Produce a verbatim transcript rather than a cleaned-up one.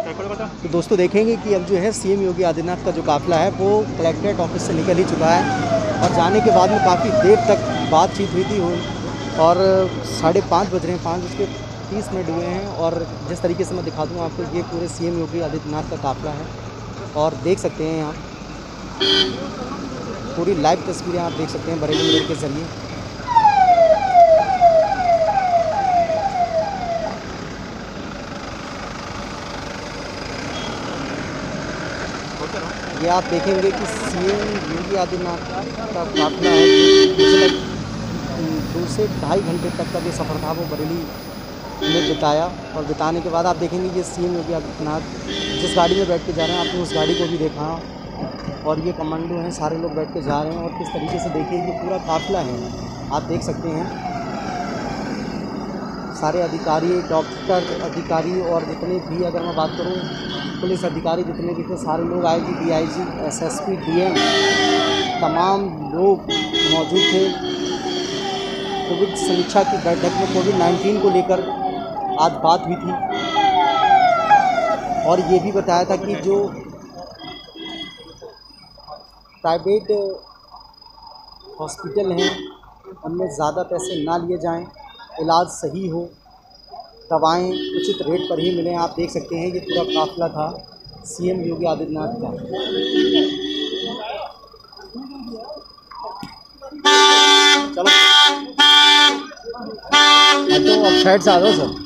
तो दोस्तों देखेंगे कि अब जो है सीएम योगी आदित्यनाथ का जो काफ़िला है वो कलेक्ट्रेट ऑफिस से निकल ही चुका है और जाने के बाद में काफ़ी देर तक बातचीत हुई थी और साढ़े पाँच बज रहे हैं, पाँच बज के तीस मिनट हुए हैं और जिस तरीके से मैं दिखा दूँ आपको, ये पूरे सीएम योगी आदित्यनाथ का काफ़िला है और देख सकते हैं आप पूरी लाइव तस्वीरें आप देख सकते हैं बरेली मिरर के ज़रिए। ये आप देखेंगे कि सीएम योगी आदित्यनाथ का काफ़िला है जो दो से ढाई घंटे तक का जो सफ़र था वो बरेली में बिताया और बिताने के बाद आप देखेंगे ये सीएम योगी आदित्यनाथ जिस गाड़ी में बैठ के जा रहे हैं, आपने उस गाड़ी को भी देखा और ये कमांडो हैं, सारे लोग बैठ के जा रहे हैं और किस तरीके से देखिए ये पूरा काफ़िला है आप देख सकते हैं। सारे अधिकारी, डॉक्टर अधिकारी और जितने भी, अगर मैं बात करूं पुलिस अधिकारी जितने भी थे, सारे लोग आए जी, डीआईजी, एसएसपी, डीएम, तमाम लोग मौजूद थे। कोविड समीक्षा की बैठक में कोविड नाइन्टीन को लेकर आज बात हुई थी और ये भी बताया था कि जो प्राइवेट हॉस्पिटल हैं उनमें ज़्यादा पैसे ना लिए जाएं, इलाज सही हो, दवाएं उचित रेट पर ही मिलें। आप देख सकते हैं ये पूरा काफ़िला था सीएम योगी आदित्यनाथ का। चलो तो अब साइड से आ जाओ सर।